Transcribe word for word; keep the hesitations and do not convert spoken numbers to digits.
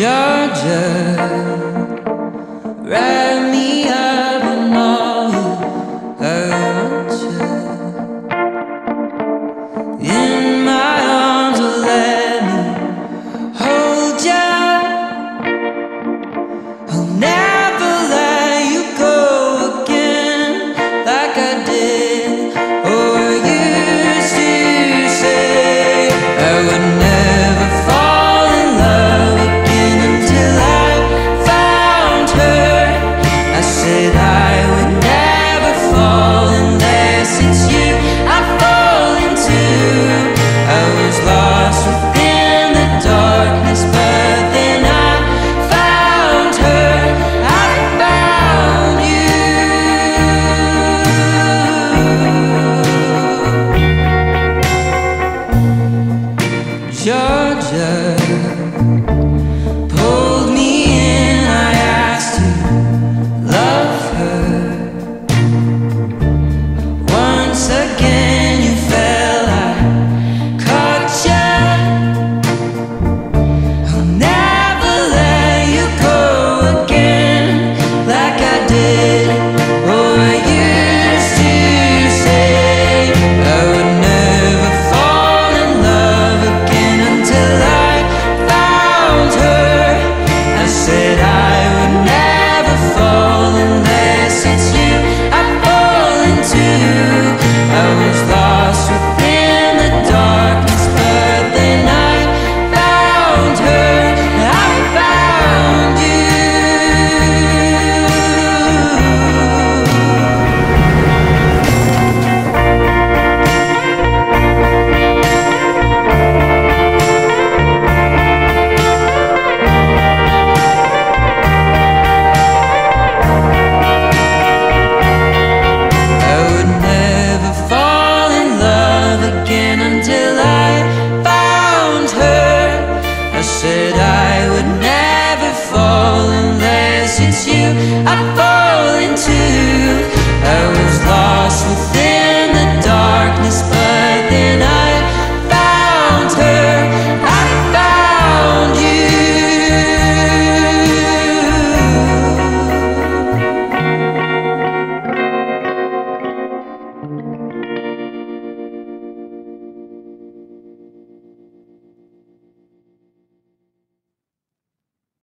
Georgia, wrap me up in all I want you. In my arms, oh, let me hold you. I'll never let you go again like I did. Oh, I used to say I would never fall in love again until I found her. I said I would never fall unless it's you I fall into. I was lost within the darkness, but then I found her. I found you. Georgia pulled me in, I asked to love her. Once again you fell, I caught ya. I'll never let you go again like I did. Oh, I used to say I would never fall in love again until I found her. I said I would never fall unless it's you I fall into. I was lost within the darkness, but then I found her. I found you. I would never fall in love again until I found her. I said I would never fall unless it's you I fall